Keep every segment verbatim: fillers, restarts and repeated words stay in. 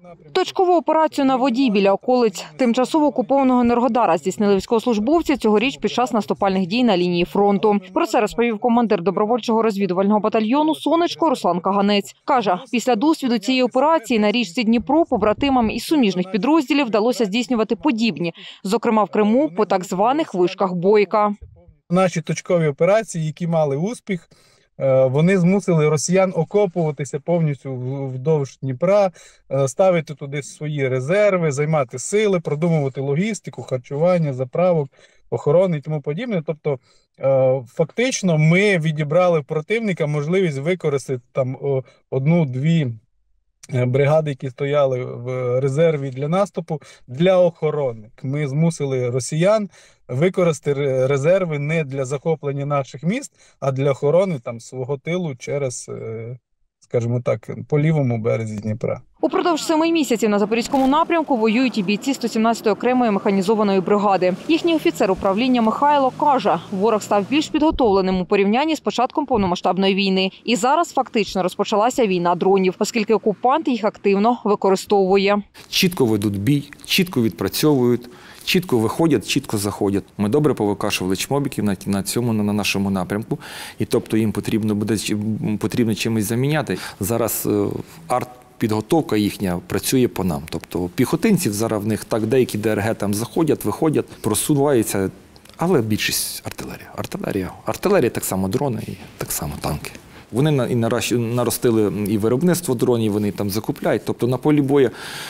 Точкову операцію на воді біля околиць тимчасово окупованого Енергодара здійснили військовослужбовці цьогоріч під час наступальних дій на лінії фронту. Про це розповів командир добровольчого розвідувального батальйону «Сонечко» Руслан Каганець. Каже, після досвіду цієї операції на річці Дніпро побратимам із суміжних підрозділів вдалося здійснювати подібні, зокрема в Криму по так званих вишках Бойка. Наші точкові операції, які мали успіх, вони змусили росіян окопуватися повністю вдовж Дніпра, ставити туди свої резерви, займати сили, продумувати логістику, харчування, заправок, охорони і тому подібне. Тобто, фактично, ми відібрали в противника можливість використати там одну-дві бригади, які стояли в резерві для наступу, для охорони. Ми змусили росіян використати резерви не для захоплення наших міст, а для охорони там свого тилу через, скажімо так, по лівому березі Дніпра. Упродовж семи місяців на Запорізькому напрямку воюють і бійці сто сімнадцятої окремої механізованої бригади. Їхній офіцер управління Михайло каже, ворог став більш підготовленим у порівнянні з початком повномасштабної війни. І зараз фактично розпочалася війна дронів, оскільки окупант їх активно використовує. Чітко ведуть бій, чітко відпрацьовують, чітко виходять, чітко заходять. Ми добре повикашували чмобіків на, на цьому, на нашому напрямку. І тобто їм потрібно буде потрібно чимось заміняти. Зараз арт підготовка їхня працює по нам. Тобто піхотинців зараз в них так, деякі ДРГ там заходять, виходять, просуваються, але більшість артилерія. Артилерія, артилерія так само дрони і так само танки. Вони і наростили і виробництво дронів, вони там закупляють. Тобто на полі бою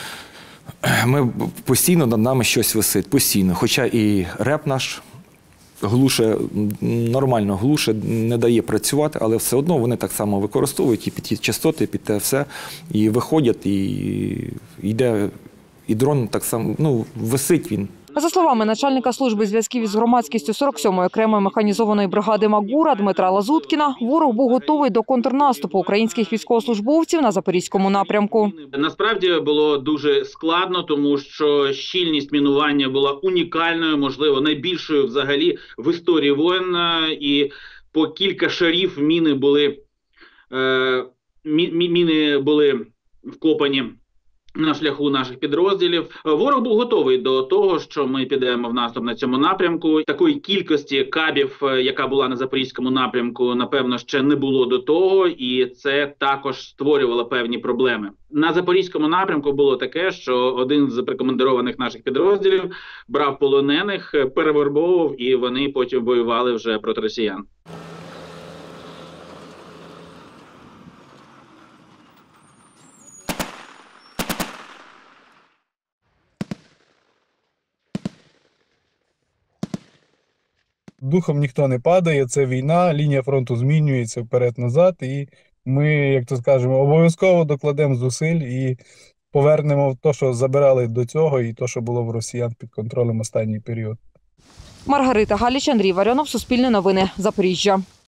ми постійно над нами щось висить, постійно. Хоча і реп наш глуше, нормально глуше, не дає працювати, але все одно вони так само використовують і під ті частоти, під те все, і виходять, і йде, і дрон так само, ну, висить він. За словами начальника служби зв'язків із громадськістю сорок сьомої окремої механізованої бригади «Магура» Дмитра Лазуткіна, ворог був готовий до контрнаступу українських військовослужбовців на Запорізькому напрямку. Насправді було дуже складно, тому що щільність мінування була унікальною, можливо, найбільшою взагалі в історії воєн. І по кілька шарів міни були, е, мі, міни були вкопані на шляху наших підрозділів. Ворог був готовий до того, що ми підемо в наступ на цьому напрямку. Такої кількості кабів, яка була на Запорізькому напрямку, напевно, ще не було до того, і це також створювало певні проблеми. На Запорізькому напрямку було таке, що один з прикомандированих наших підрозділів брав полонених, перевербовував, і вони потім воювали вже проти росіян. Духом ніхто не падає, це війна, лінія фронту змінюється вперед-назад, і ми, як то скажемо, обов'язково докладемо зусиль і повернемо те, що забирали до цього, і те, що було в росіян під контролем останній період. Маргарита Галіч, Андрій Варіонов, Суспільне новини, Запоріжжя.